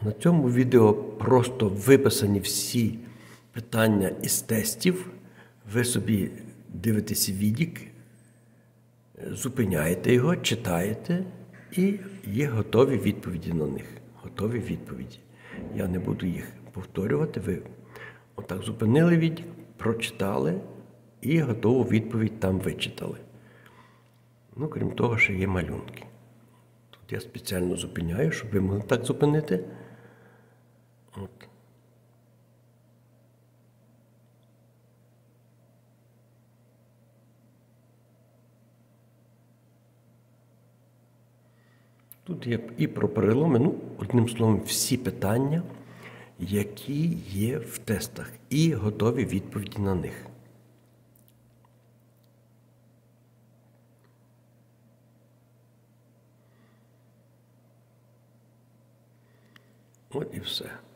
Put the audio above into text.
На цьому відео просто виписані всі питання із тестів. Ви собі дивитеся відік, зупиняєте його, читаєте і є готові відповіді на них. Готові відповіді. Я не буду їх повторювати. Ви отак зупинили відік, прочитали і готову відповідь там вичитали. Ну, крім того, ще є малюнки. Тут я спеціально зупиняю, щоб ви могли так зупинити. От. Тут є і про переломи, ну, одним словом, всі питання, які є в тестах, і готові відповіді на них. От і все.